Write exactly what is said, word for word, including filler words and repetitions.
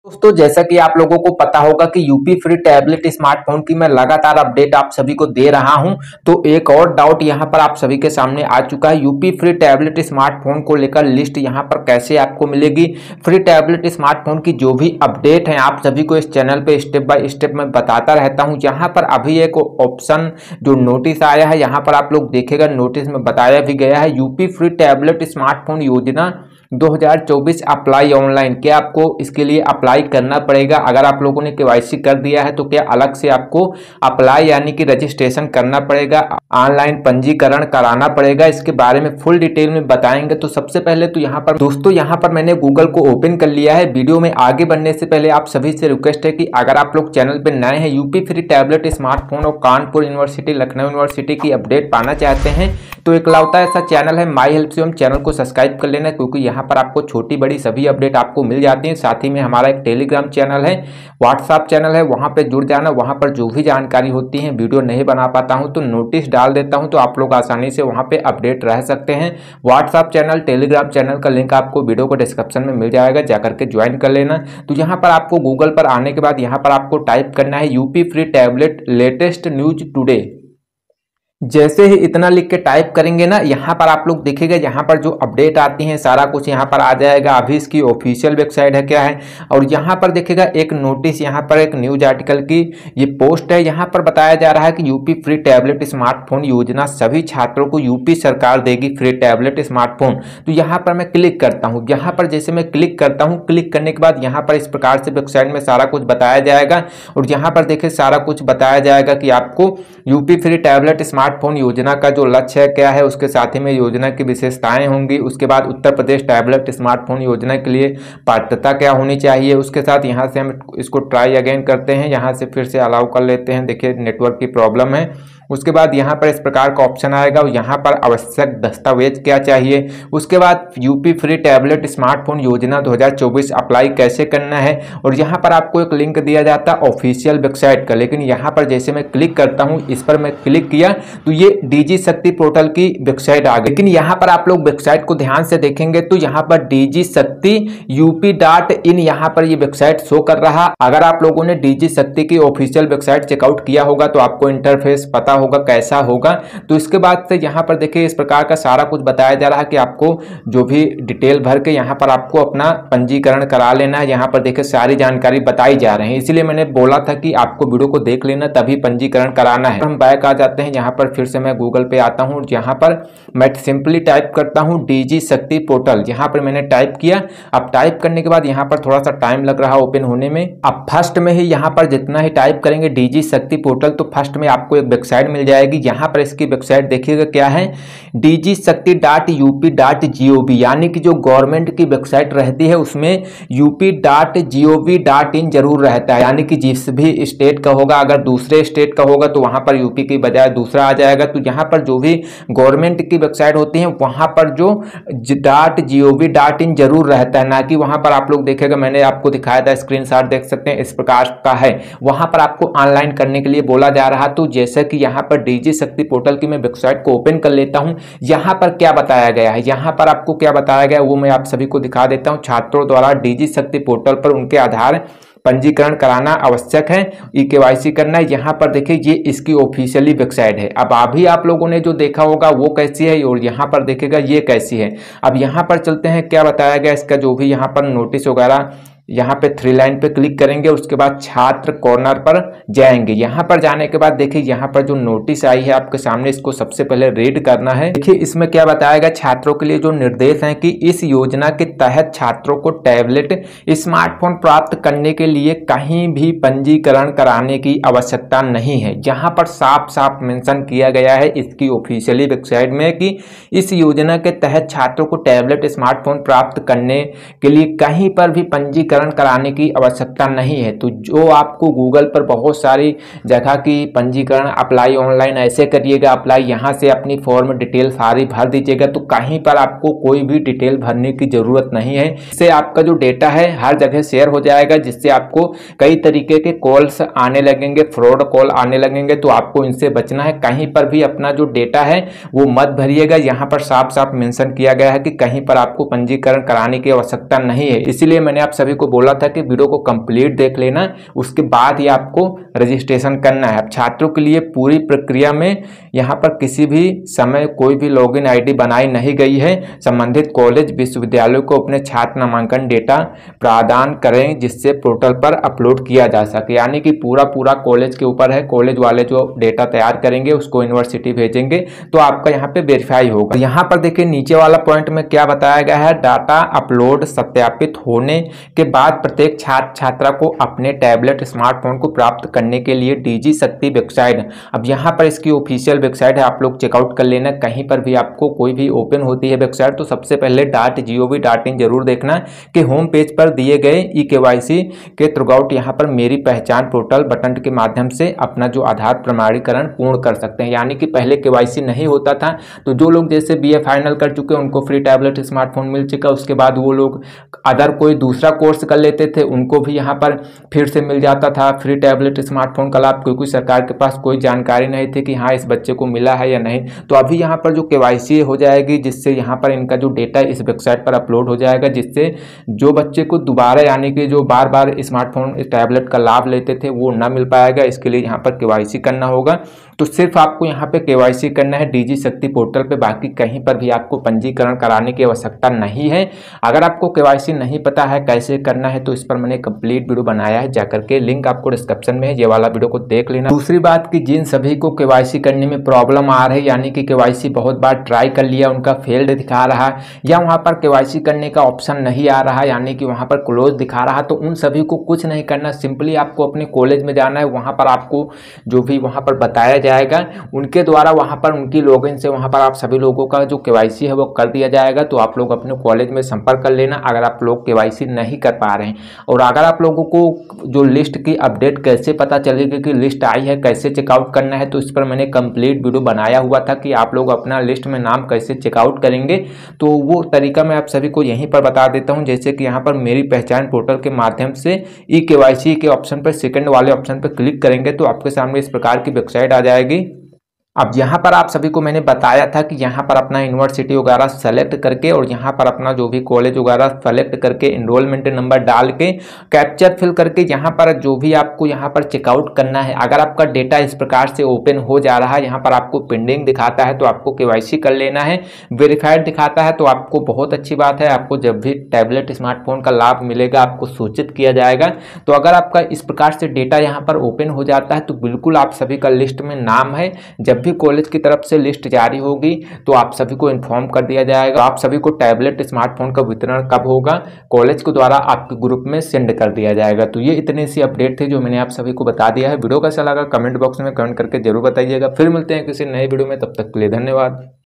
दोस्तों, जैसा कि आप लोगों को पता होगा कि यूपी फ्री टैबलेट स्मार्टफोन की मैं लगातार अपडेट आप सभी को दे रहा हूं। तो एक और डाउट यहां पर आप सभी के सामने आ चुका है। यूपी फ्री टैबलेट स्मार्टफोन को लेकर लिस्ट यहां पर कैसे आपको मिलेगी। फ्री टैबलेट स्मार्टफोन की जो भी अपडेट है आप सभी को इस चैनल पे स्टेप बाय स्टेप मैं बताता रहता हूं। यहाँ पर अभी एक ऑप्शन जो नोटिस आया है, यहाँ पर आप लोग देखेगा, नोटिस में बताया भी गया है यूपी फ्री टैबलेट स्मार्टफोन योजना दो हज़ार चौबीस अप्लाई ऑनलाइन। क्या आपको इसके लिए अप्लाई करना पड़ेगा? अगर आप लोगों ने केवाईसी कर दिया है तो क्या अलग से आपको अप्लाई यानी कि रजिस्ट्रेशन करना पड़ेगा, ऑनलाइन पंजीकरण कराना पड़ेगा? इसके बारे में फुल डिटेल में बताएंगे। तो सबसे पहले तो यहाँ पर दोस्तों यहाँ पर मैंने गूगल को ओपन कर लिया है। वीडियो में आगे बढ़ने से पहले आप सभी से रिक्वेस्ट है कि अगर आप लोग चैनल पर नए हैं, यूपी फ्री टैबलेट स्मार्टफोन और कानपुर यूनिवर्सिटी, लखनऊ यूनिवर्सिटी की अपडेट पाना चाहते हैं तो एक लौता ऐसा चैनल है माई हेल्प से हम चैनल को सब्सक्राइब कर लेना, क्योंकि यहाँ पर आपको छोटी बड़ी सभी अपडेट आपको मिल जाती हैं। साथ ही में हमारा एक टेलीग्राम चैनल है, व्हाट्सएप चैनल है, वहाँ पे जुड़ जाना। वहाँ पर जो भी जानकारी होती है, वीडियो नहीं बना पाता हूँ तो नोटिस डाल देता हूँ, तो आप लोग आसानी से वहाँ पे अपडेट रह सकते हैं। व्हाट्सएप चैनल, टेलीग्राम चैनल का लिंक आपको वीडियो को डिस्क्रिप्शन में मिल जाएगा, जाकर के ज्वाइन कर लेना। तो यहाँ पर आपको गूगल पर आने के बाद यहाँ पर आपको टाइप करना है UP free tablet latest news today. जैसे ही इतना लिख के टाइप करेंगे ना, यहाँ पर आप लोग देखिएगा, यहाँ पर जो अपडेट आती हैं सारा कुछ यहाँ पर आ जाएगा। अभी इसकी ऑफिशियल वेबसाइट है क्या है, और यहाँ पर देखिएगा एक नोटिस, यहाँ पर एक न्यूज आर्टिकल की ये पोस्ट है। यहाँ पर बताया जा रहा है कि यूपी फ्री टैबलेट स्मार्टफोन योजना सभी छात्रों को यूपी सरकार देगी फ्री टैबलेट स्मार्टफोन। तो यहाँ पर मैं क्लिक करता हूँ। यहाँ पर जैसे मैं क्लिक करता हूँ, क्लिक करने के बाद यहाँ पर इस प्रकार से वेबसाइट में सारा कुछ बताया जाएगा। और यहाँ पर देखिए सारा कुछ बताया जाएगा कि आपको यूपी फ्री टैबलेट स्मार्टफोन योजना का जो लक्ष्य है क्या है, उसके साथ ही में योजना की विशेषताएं होंगी। उसके बाद उत्तर प्रदेश टैबलेट स्मार्टफोन योजना के लिए पात्रता क्या होनी चाहिए। उसके साथ यहाँ से हम इसको ट्राई अगेन करते हैं, यहाँ से फिर से अलाउ कर लेते हैं। देखिए नेटवर्क की प्रॉब्लम है। उसके बाद यहाँ पर इस प्रकार का ऑप्शन आएगा और यहाँ पर आवश्यक दस्तावेज क्या चाहिए। उसके बाद यूपी फ्री टैबलेट स्मार्टफोन योजना दो हज़ार चौबीस अप्लाई कैसे करना है, और यहाँ पर आपको एक लिंक दिया जाता है ऑफिशियल वेबसाइट का। लेकिन यहाँ पर जैसे मैं क्लिक करता हूँ, इस पर मैं क्लिक किया तो ये डीजी शक्ति पोर्टल की वेबसाइट आ गई। लेकिन यहाँ पर आप लोग वेबसाइट को ध्यान से देखेंगे तो यहाँ पर डीजी शक्ति यूपी डॉट इन यहाँ पर ये वेबसाइट शो कर रहा। अगर आप लोगों ने डीजी शक्ति की ऑफिशियल वेबसाइट चेकआउट किया होगा तो आपको इंटरफेस पता होगा कैसा होगा। तो इसके बाद से यहाँ पर देखिए इस प्रकार का सारा कुछ बताया जा रहा है कि आपको जो भी डिटेल भर के यहाँ पर आपको अपना पंजीकरण करा लेना है। यहाँ पर देखिए सारी जानकारी बताई जा रही है, इसलिए मैंने बोला था कि आपको वीडियो को देख लेना तभी पंजीकरण कराना है। हम बैक आ जाते हैं, यहाँ पर फिर से मैं गूगल पे आता हूँ। यहाँ पर मैं सिंपली टाइप करता हूँ डीजी शक्ति पोर्टल। यहाँ पर मैंने टाइप किया। अब टाइप करने के बाद यहाँ पर थोड़ा सा टाइम लग रहा है ओपन होने में। अब फर्स्ट में ही यहाँ पर जितना ही टाइप करेंगे डीजी शक्ति पोर्टल, तो फर्स्ट में आपको एक वेबसाइट मिल जाएगी। यहाँ पर इसकी वेबसाइट देखिएगा क्या है, DG Shakti dot UP dot G O V, यानी कि जो गवर्नमेंट की वेबसाइट रहती है उसमें UP dot G O V dot in जरूर रहता है। यानी कि जिस भी स्टेट का होगा, अगर दूसरे स्टेट का होगा तो वहां पर यूपी की बजाय दूसरा आ जाएगा। तो यहाँ पर जो भी गवर्नमेंट की वेबसाइट होती है वहां पर जो dot G O V dot in जरूर रहता है, ना कि वहां पर आप लोग देखेगा, मैंने आपको दिखाया था स्क्रीनशॉट देख सकते हैं, इस प्रकार का है। वहां पर आपको ऑनलाइन करने के लिए बोला जा रहा। तो जैसे कि यहाँ पर डीजी शक्ति पोर्टल की मैं वेबसाइट को ओपन कर लेता हूं। यहां पर क्या बताया गया है, यहां पर आपको क्या बताया गया है वो मैं आप सभी को दिखा देता हूं। छात्रों द्वारा डीजी शक्ति पोर्टल पर उनके आधार पंजीकरण कराना आवश्यक है, ई केवाईसी करना है। यहाँ पर देखिए ये इसकी ऑफिशियली वेबसाइट है। अब अभी आप लोगों ने जो देखा होगा वो कैसी है, और यहाँ पर देखेगा ये कैसी है। अब यहाँ पर चलते हैं, क्या बताया गया इसका जो भी यहाँ पर नोटिस वगैरह। यहाँ पे थ्री लाइन पे क्लिक करेंगे, उसके बाद छात्र कॉर्नर पर जाएंगे। यहाँ पर जाने के बाद देखिए यहाँ पर जो नोटिस आई है आपके सामने, इसको सबसे पहले रीड करना है। देखिए इसमें क्या बताएगा, छात्रों के लिए जो निर्देश हैं कि इस योजना के तहत छात्रों को टैबलेट स्मार्टफोन प्राप्त करने के लिए कहीं भी पंजीकरण कराने की आवश्यकता नहीं है। यहाँ पर साफ साफ मेंशन किया गया है इसकी ऑफिशियली वेबसाइट में कि इस योजना के तहत छात्रों को टैबलेट स्मार्टफोन प्राप्त करने के लिए कहीं पर भी पंजीकरण कराने की आवश्यकता नहीं है। तो जो आपको गूगल पर बहुत सारी जगह की पंजीकरण अप्लाई ऑनलाइन ऐसे करिएगा अप्लाई, यहाँ से अपनी फॉर्म डिटेल सारी भर दीजिएगा, तो कहीं पर आपको कोई भी डिटेल भरने की जरूरत नहीं है। इससे आपका जो डेटा है हर जगह शेयर हो जाएगा, जिससे आपको कई तरीके के कॉल्स आने लगेंगे, फ्रॉड कॉल आने लगेंगे। तो आपको इनसे बचना है। कहीं पर भी अपना जो डेटा है वो मत भरिएगा। यहाँ पर साफ साफ मेंशन किया गया है कि कहीं पर आपको पंजीकरण कराने की आवश्यकता नहीं है। इसीलिए मैंने आप सभी को आपको बोला था कि वीडियो को कंप्लीट देख लेना, उसके बाद ही आपको रजिस्ट्रेशन करना है। अब छात्रों के लिए पूरी प्रक्रिया में यहाँ पर किसी भी समय कोई भी लॉगिन आईडी बनाई नहीं गई है। संबंधित कॉलेज विश्वविद्यालय को अपने छात्र नामांकन डेटा प्रदान करें जिससे पोर्टल पर अपलोड किया जा सके, यानी कि पूरा पूरा कॉलेज के ऊपर है। कॉलेज वाले जो डेटा तैयार करेंगे उसको यूनिवर्सिटी भेजेंगे तो आपका यहाँ पे वेरीफाई होगा। यहाँ पर देखिए नीचे वाला पॉइंट में क्या बताया गया है, डाटा अपलोड सत्यापित होने के बाद प्रत्येक छात्र छात्रा को अपने टैबलेट स्मार्टफोन को प्राप्त करने के लिए डीजी शक्ति वेबसाइट, अब यहाँ पर इसकी ऑफिशियल वेबसाइट है, आप लोग चेकआउट कर लेना। कहीं पर भी आपको कोई भी ओपन होती है वेबसाइट तो सबसे पहले dot G O V dot in जरूर देखना कि होम पेज पर दिए गए ई के वाई सी के थ्रू आउट यहाँ पर मेरी पहचान पोर्टल बटन के माध्यम से अपना जो आधार प्रमाणीकरण पूर्ण कर सकते हैं। यानी कि पहले के वाई सी नहीं होता था, तो जो लोग जैसे बी ए फाइनल कर चुके उनको फ्री टैबलेट स्मार्टफोन मिल चुका, उसके बाद वो लोग अदर कोई दूसरा कोर्स कर लेते थे उनको भी यहाँ पर फिर से मिल जाता था फ्री टैबलेट स्मार्टफोन का लाभ, क्योंकि सरकार के पास कोई जानकारी नहीं थी कि हाँ इस बच्चे को मिला है या नहीं। तो अभी यहाँ पर जो के वाई सी हो जाएगी जिससे यहाँ पर इनका जो डेटा इस वेबसाइट पर अपलोड हो जाएगा, जिससे जो बच्चे को दोबारा यानी कि जो बार बार स्मार्टफोन टैबलेट का लाभ लेते थे वो ना मिल पाएगा। इसके लिए यहाँ पर के वाई सी करना होगा। तो सिर्फ आपको यहाँ पे के वाई सी करना है डीजी शक्ति पोर्टल पे, बाकी कहीं पर भी आपको पंजीकरण कराने की आवश्यकता नहीं है। अगर आपको के वाई सी नहीं पता है कैसे करना है तो इस पर मैंने कंप्लीट वीडियो बनाया है, जाकर के लिंक आपको डिस्क्रिप्शन में है, ये वाला वीडियो को देख लेना। दूसरी बात कि जिन सभी को के वाई सी करने में प्रॉब्लम आ रही है, यानी कि के वाई सी बहुत बार ट्राई कर लिया उनका फेल्ड दिखा रहा है या वहाँ पर के वाई सी करने का ऑप्शन नहीं आ रहा, यानी कि वहाँ पर क्लोज दिखा रहा, तो उन सभी को कुछ नहीं करना, सिंपली आपको अपने कॉलेज में जाना है। वहाँ पर आपको जो भी वहाँ पर बताया जाएगा उनके द्वारा वहाँ पर उनकी लॉगिन से वहाँ पर आप सभी लोगों का जो के वाई सी है वो कर दिया जाएगा। तो आप लोग अपने कॉलेज में संपर्क कर लेना अगर आप लोग के वाई सी नहीं कर पा रहे हैं। और अगर आप लोगों को जो लिस्ट की अपडेट कैसे पता चलेगी कि लिस्ट आई है कैसे चेकआउट करना है, तो इस पर मैंने कंप्लीट वीडियो बनाया हुआ था कि आप लोग अपना लिस्ट में नाम कैसे चेकआउट करेंगे। तो वो तरीका मैं आप सभी को यहीं पर बता देता हूँ। जैसे कि यहाँ पर मेरी पहचान पोर्टल के माध्यम से ई के वाई सी के ऑप्शन पर सेकंड वाले ऑप्शन पर क्लिक करेंगे तो आपके सामने इस प्रकार की वेबसाइट आ जाएगी। अब यहाँ पर आप सभी को मैंने बताया था कि यहाँ पर अपना यूनिवर्सिटी वगैरह सेलेक्ट करके और यहाँ पर अपना जो भी कॉलेज वगैरह सेलेक्ट करके एनरोलमेंट नंबर डाल के कैप्चर फिल करके यहाँ पर जो भी आपको यहाँ पर चेकआउट करना है। अगर आपका डेटा इस प्रकार से ओपन हो जा रहा है, यहाँ पर आपको पेंडिंग दिखाता है तो आपको के वाई सी कर लेना है, वेरीफाइड दिखाता है तो आपको बहुत अच्छी बात है, आपको जब भी टैबलेट स्मार्टफोन का लाभ मिलेगा आपको सूचित किया जाएगा। तो अगर आपका इस प्रकार से डेटा यहाँ पर ओपन हो जाता है तो बिल्कुल आप सभी का लिस्ट में नाम है, जब भी कॉलेज की तरफ से लिस्ट जारी होगी तो आप सभी को इन्फॉर्म कर दिया जाएगा। आप सभी को टैबलेट स्मार्टफोन का वितरण कब होगा कॉलेज के द्वारा आपके ग्रुप में सेंड कर दिया जाएगा। तो ये इतनी सी अपडेट थी जो मैंने आप सभी को बता दिया है। वीडियो कैसा लगा कमेंट बॉक्स में कमेंट करके जरूर बताइएगा। फिर मिलते हैं किसी नए वीडियो में, तब तक के लिए धन्यवाद।